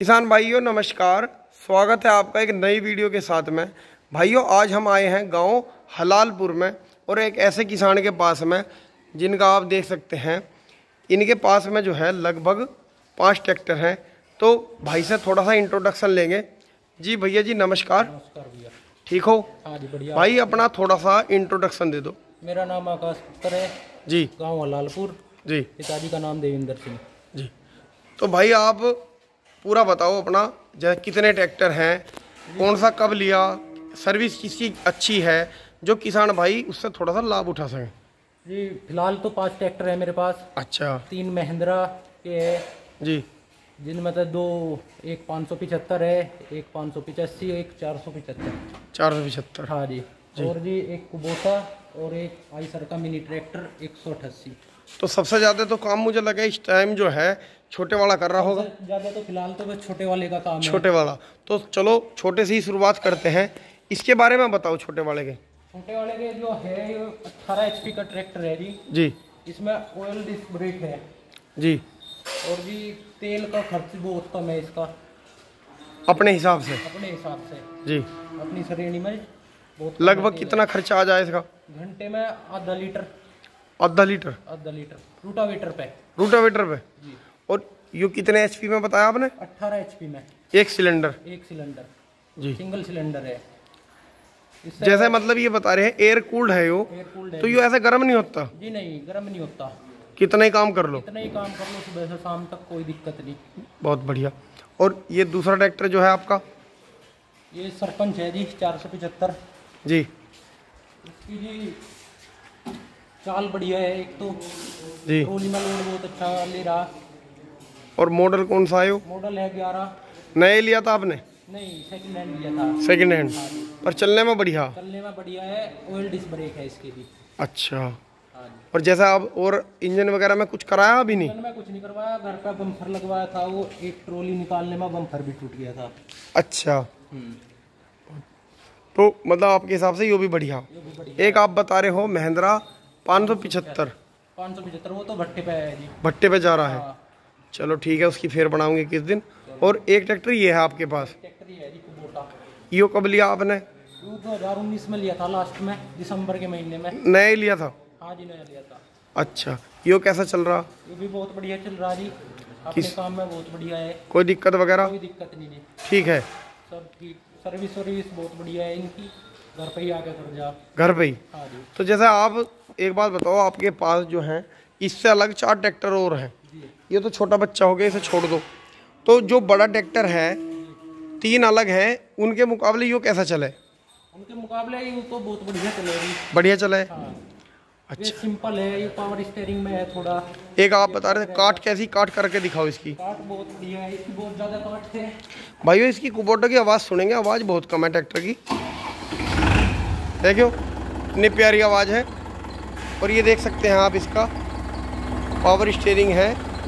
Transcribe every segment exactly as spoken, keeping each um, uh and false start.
किसान भाइयों नमस्कार, स्वागत है आपका एक नई वीडियो के साथ में। भाइयों आज हम आए हैं गांव हलालपुर में और एक ऐसे किसान के पास में जिनका आप देख सकते हैं, इनके पास में जो है लगभग पांच ट्रैक्टर हैं। तो भाई से थोड़ा सा इंट्रोडक्शन लेंगे। जी भैया जी नमस्कार। नमस्कार भैया, ठीक हो? हाँ जी बढ़िया। भाई अपना थोड़ा सा इंट्रोडक्शन दे दो। मेरा नाम आकाश पुत्र है जी। गांव हलालपुर। जी। पिताजी का नाम देवेंद्र सिंह। जी। तो भाई आप पूरा बताओ अपना, जैसे कितने ट्रैक्टर हैं, कौन सा कब लिया, सर्विस किसकी अच्छी है, जो किसान भाई उससे थोड़ा सा लाभ उठा सकें। जी फिलहाल तो पांच ट्रैक्टर है मेरे पास। अच्छा। तीन महिंद्रा के है जी। जिनमें तो दो, एक पाँच सौ पिछहत्तर है, एक पाँच सौ पिचासी, एक चार सौ पिछहत्तर। चार सौ पिछहत्तर हाँ जी, जी। और जी एक कुबोटा और एक आईसर का मिनी ट्रैक्टर एक सौ अट्ठासी। तो सबसे ज़्यादा तो काम मुझे लगा इस टाइम जो है छोटे वाला कर रहा होगा। ज़्यादा तो फिलहाल तो बस छोटे वाले का काम है। छोटे वाला, तो चलो छोटे से ही शुरुआत करते हैं। इसके बारे में बताओ छोटे वाले के। छोटे वाले के जो है ये अठारह एच पी का ट्रैक्टर है जी। जी। इसमें ऑयल डिस्क ब्रेक है जी। और जी तेल का खर्च बहुत कम है इसका, अपने हिसाब से। अपने हिसाब से जी। अपनी श्रेणी में बहुत कम लगभग तेल कितना खर्चा आ जाए इसका? है। घंटे में आधा लीटर। आधा लीटर आधा लीटर रूटावेटर पे। रूटावेटर पे। जी। और ये कितने एचपी में बताया आपने? अठारह एचपी में एक सिलेंडर। एक सिलेंडर। जी। सिंगल सिलेंडर है। इससे जैसे मतलब ये बता रहे हैं एयर कूल्ड है यो, एयर कूल्ड है तो ये ऐसे गर्म नहीं होता? जी नहीं, गर्म नहीं होता। कितना ही काम कर लो। इतना ही काम कर लो सुबह से शाम तक, कोई दिक्कत नहीं। बहुत बढ़िया। और ये दूसरा ट्रैक्टर जो है आपका? ये सरपंच है जी, चार सौ पिछहत्तर। जी। इसकी जी चाल बढ़िया है एक तो जी। ट्रोली में लोड बहुत अच्छा ले रहा। और मॉडल कौन सा है यो? मॉडल है ग्यारह। नए लिया था आपने? नहीं, सेकंड हैंड लिया था। Second hand. पर चलने में बढ़िया? चलने में बढ़िया है। ऑयल डिस्क ब्रेक है इसके भी। अच्छा। हाँ जी। और जैसा आप और इंजन वगैरह में कुछ कराया अभी नहीं? इंजन में कुछ नहीं करवाया, घर पे बम्फर लगवाया था, वो एक ट्रोली निकालने में बम्फर भी टूट गया था। अच्छा। तो मतलब आपके हिसाब से ये भी बढ़िया। ये भी बढ़िया। एक आप बता रहे हो महिंद्रा पाँच सौ पिछहत्तर। पाँच सौ पिछहत्तर वो तो भट्टे पे है जी। भट्टे पे जा रहा है। हाँ। चलो ठीक है, उसकी फेर बनाऊंगे किस दिन। और एक ट्रैक्टर ये है आपके पास? ट्रैक्टर ही है जी कुबोटा। यो कब लिया आपने? वो दो हजार उन्नीस में लिया था, लास्ट में दिसंबर के महीने में। नए लिया था? हाँ जी, नया लिया था। अच्छा। यो कैसा चल रहा? ये भी बहुत बढ़िया चल रहा जी, अपने किस- काम में बहुत बढ़िया है। कोई दिक्कत वगैरह? कोई दिक्कत नहीं है, ठीक है। सब ठीक। सर्विस वर्विस बहुत बढ़िया है इनकी, घर पे ही आके कर जा। घर पे ही? हाँ जी। तो जैसे आप एक बात बताओ, आपके पास जो है इससे अलग चार ट्रैक्टर और हैं। ये तो छोटा बच्चा हो गया, इसे छोड़ दो। तो जो बड़ा ट्रैक्टर है, तीन अलग हैं, उनके मुकाबले यो कैसा चले? उनके मुकाबले ये तो बहुत बढ़िया चलेगी। बढ़िया चले? हाँ। ये अच्छा। सिंपल है, ये पावर स्टीयरिंग में है थोड़ा। एक आप बता रहे थे काट कैसी, काट करके दिखाओ इसकी। काट बहुत बढ़िया है, इसकी बहुत ज़्यादा काट है। भाइयों इसकी कुबोटा की आवाज़ सुनेंगे, आवाज़ बहुत कम है ट्रैक्टर की। देखो इतनी प्यारी आवाज़ है। और ये देख सकते हैं आप, इसका पावर स्टीयरिंग है।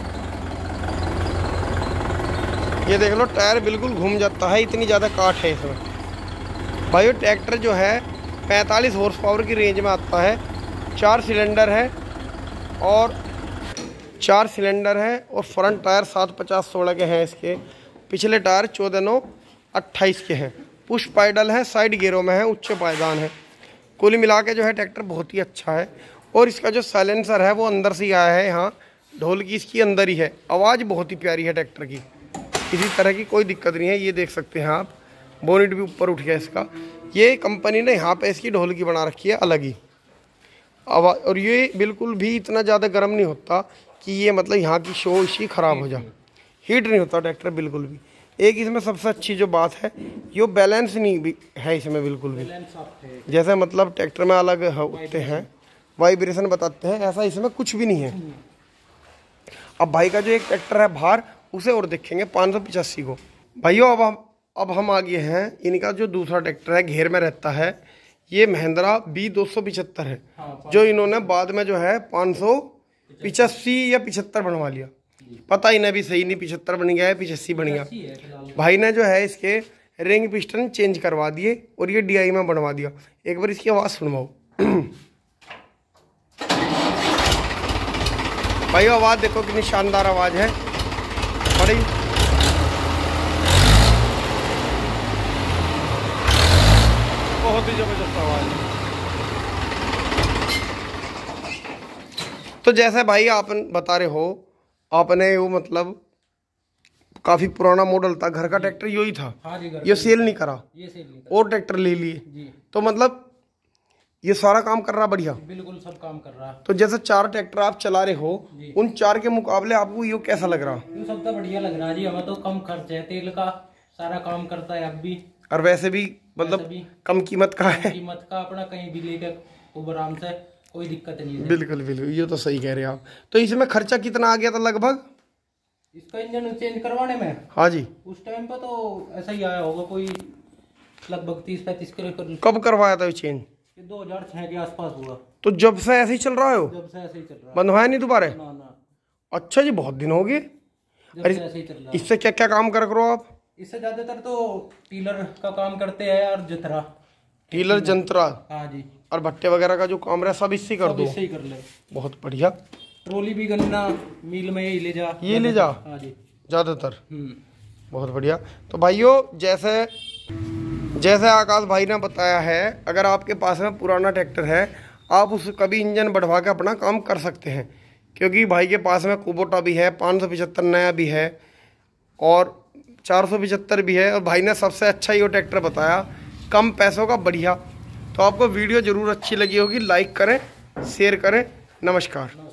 ये देख लो, टायर बिल्कुल घूम जाता है, इतनी ज़्यादा काट है इसमें। भाइयों ट्रैक्टर जो है पैंतालीस हॉर्स पावर की रेंज में आता है। चार सिलेंडर है और चार सिलेंडर है और फ्रंट टायर सात पचास सोलह के हैं इसके। पिछले टायर चौदह नौ अट्ठाईस के हैं। पुश पैडल है, साइड गियरों में है, उच्च पायदान है। कुल मिला के जो है ट्रैक्टर बहुत ही अच्छा है। और इसका जो साइलेंसर है वो अंदर से ही आया है, यहाँ ढोल की इसकी अंदर ही है। आवाज़ बहुत ही प्यारी है ट्रैक्टर की, किसी तरह की कोई दिक्कत नहीं है। ये देख सकते हैं आप, बोनेट भी ऊपर उठ गया इसका। ये कंपनी ने यहाँ पे इसकी ढोल की बना रखी है अलग ही आवाज़। और ये बिल्कुल भी इतना ज़्यादा गर्म नहीं होता कि ये मतलब यहाँ की शो इसकी ख़राब हो जाए। हीट नहीं होता ट्रैक्टर बिल्कुल भी। एक इसमें सबसे अच्छी जो बात है, ये बैलेंस नहीं भी है इसमें बिल्कुल भी। जैसे मतलब ट्रैक्टर में अलग होते हैं, वाइब्रेशन बताते हैं, ऐसा इसमें कुछ भी नहीं है। अब भाई का जो एक ट्रैक्टर है बाहर, उसे और देखेंगे पाँच सौ पिचासी को। भाइयों अब हम अब हम आ गए हैं, इनका जो दूसरा ट्रैक्टर है घेर में रहता है, ये महिंद्रा बी दो सौ पिछहत्तर है। हाँ, जो इन्होंने बाद में जो है पाँच सौ पिचासी या पिछहत्तर बनवा लिया, पता ही नहीं भी सही नहीं, पिछहत्तर बन गया है पिचासी बन गया। भाई ने जो है इसके रिंग पिस्टन चेंज करवा दिए और ये डी आई में बनवा दिया। एक बार इसकी आवाज़ सुनवाओ। भाई आवाज़ देखो कितनी शानदार आवाज़ है, बड़ी बहुत ही जबरदस्त आवाज़ है। तो जैसे भाई आप बता रहे हो, आपने वो मतलब काफी पुराना मॉडल था, घर का ट्रैक्टर यही था। हाँ जी, ये सेल नहीं करा, ये सेल नहीं करा, और ट्रैक्टर ले लिए जी। तो मतलब ये सारा काम कर रहा बढ़िया, बिल्कुल सब काम कर रहा। तो जैसे चार ट्रैक्टर आप चला रहे हो, उन चार के मुकाबले आपको ये कैसा लग रहा? ये सब तो बढ़िया लग रहा जी, हमें तो कम खर्च है, तेल का सारा काम करता है अब भी, और वैसे भी मतलब भी कम कीमत का है, कीमत का, अपना कहीं भी लेकर खूब आराम से, कोई दिक्कत नहीं है। बिल्कुल बिल्कुल, ये तो सही कह रहे हैं आप। तो इसमें खर्चा कितना आ गया था लगभग इसका इंजन चेंज करवाने में? हाँ जी, उस टाइम पे तो ऐसा ही आया होगा, कोई लगभग तीस पैंतीस किलो। कब करवाया था चेंज? ये दो हजार छह के आसपास हुआ। तो जब से ऐसे ही चल रहा हो? जब से ऐसे ही चल रहा है, बंधवाया नहीं दोबारा? ना ना। अच्छा जी, बहुत दिन हो गए। जब से ऐसे ही चल रहा है। इससे क्या क्या काम कर करो आप? इससे ज्यादातर तो टीलर का काम करते हैं और जतरा, टीलर जंतरा, हाँ जी, और भट्टे वगैरह का जो काम रहा सब इससे कर सब दो। इससे ही कर ले। बहुत बढ़िया। ट्रोली भी गन्ना मिल में यही ले जा, ये ले जा, हाँ जी, ज्यादातर। हम्म, बहुत बढ़िया। तो भाइयों, जैसे जैसे आकाश भाई ने बताया है, अगर आपके पास में पुराना ट्रैक्टर है, आप उस कभी इंजन बढ़वा के अपना काम कर सकते हैं, क्योंकि भाई के पास में कुबोटा भी है, पाँच सौ पचहत्तर नया भी है और चार सौ पचहत्तर भी है, और भाई ने सबसे अच्छा ही वो ट्रैक्टर बताया, कम पैसों का बढ़िया। तो आपको वीडियो ज़रूर अच्छी लगी होगी, लाइक करें, शेयर करें। नमस्कार।